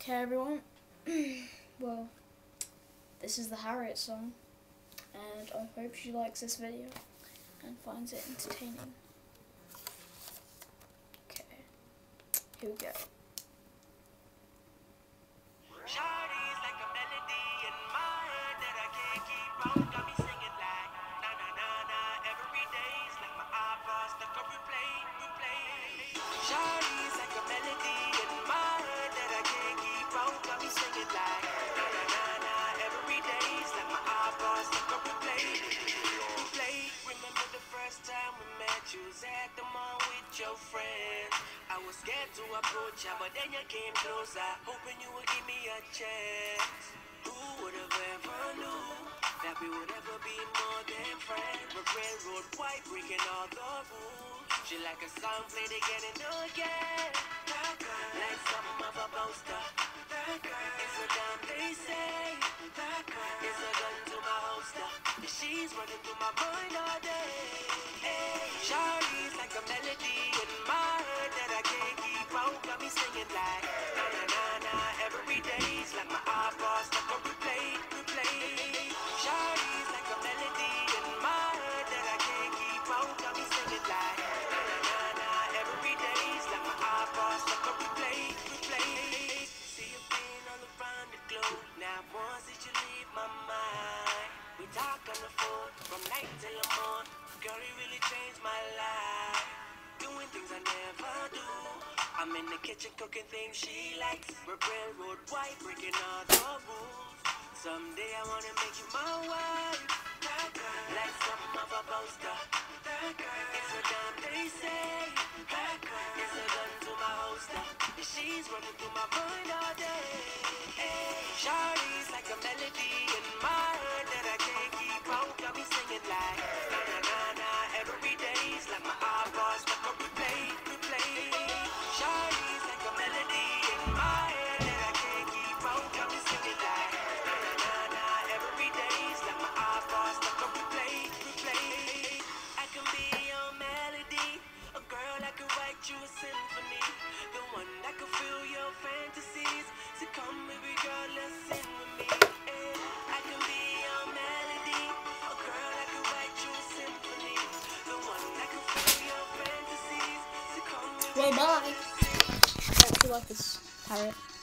Okay, everyone. Well, this is the Harriets song, and I hope she likes this video and finds it entertaining. Okay, here we go. Shawty's like a melody in my head that I can't keep out. Got me singing like na na na na every day's like my iPod stuck on replay. Shawty's like a melody in my head that I can't keep out. Got me singing like na na na na every day's like my iPod stuck on replay. Remember the first time we met? You was at the mall with your friends. I was scared to approach ya, but then you came closer, hoping you would give me a chance. Who would have ever knew that we would ever be more than friends? We're railroad white, breaking all the rules. She like a song played again and again. Like something of a poster. It's a damn they say. It's a gun to my holster. And she's running through my mind all day. Shawty's like a melody in my head that I can't keep out. Got me singing like na na na na every day's like my iPod stuck on replay. Shawty's like a melody in my head that I can't keep out. Got me singing like na na na na every day's like my iPod stuck on replay. See you been all around the globe. Now once did you leave my mind? We talk on the phone from night till the morning. Girl, you really changed my life. Doing things I never do. I'm in the kitchen cooking things she likes. We're railroad white, breaking all the rules. Someday I wanna make you my wife. Like something of a poster. It's a damn they say. It's a gun to my holster. And she's running through my mind all day. Shawty's like a melody in my head that I can't keep out. Got me singing like na na na na every day's like my iPod stuck on replay. Shawty's like a melody in my head that I can't keep out. Got me singing like na na na na every day's like my iPod stuck on replay. I can be your melody, a girl that can write you a symphony, the one that can fill your fantasies. So come, baby girl, let's sing with me. I can be your melody, a girl that can write you a symphony, the one that can fill your fantasies. So come, baby Well, girl, bye. let's sing. I hope you like this Harriet.